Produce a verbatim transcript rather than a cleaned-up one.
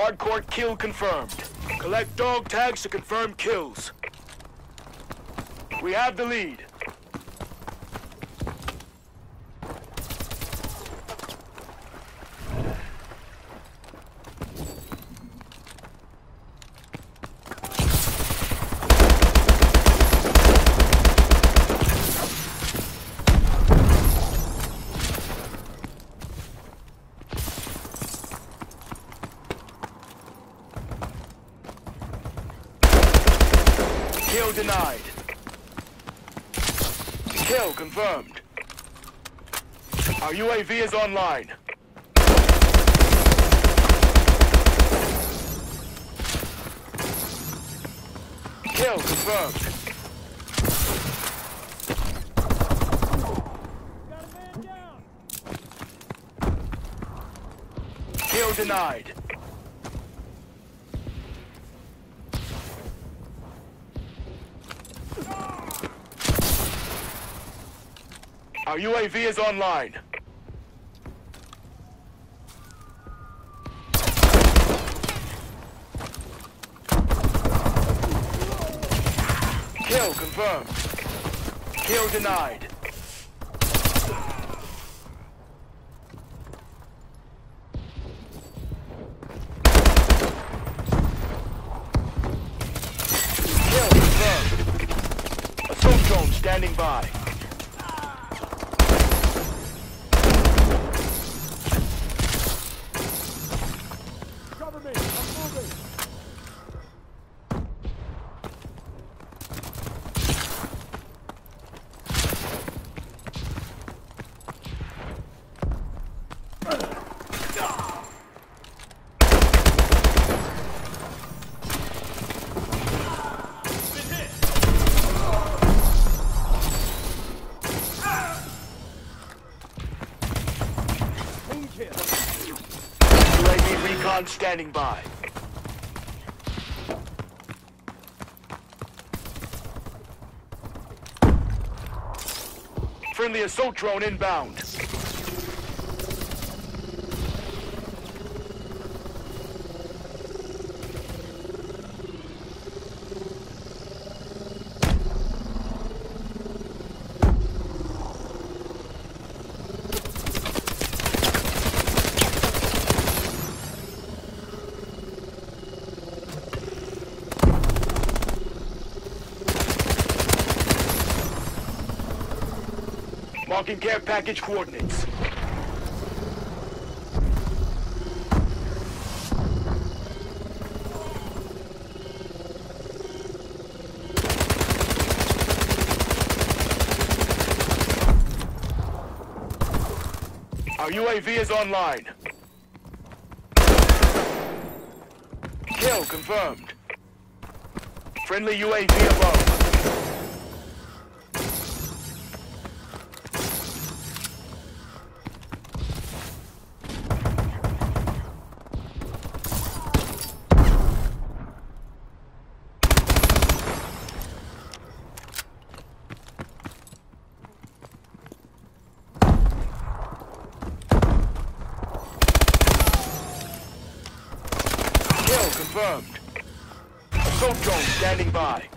Hardcore kill confirmed. Collect dog tags to confirm kills. We have the lead. Kill denied. Kill confirmed. Our U A V is online. Kill confirmed. Got a man down. Kill denied. Our U A V is online. Kill confirmed. Kill denied. Kill confirmed. Assault drone standing by. Cover me. I'm moving. U A V recon standing by. Friendly assault drone inbound. Marking care package coordinates. Our U A V is online. Kill confirmed. Friendly U A V above. Kill confirmed. Assault drone standing by.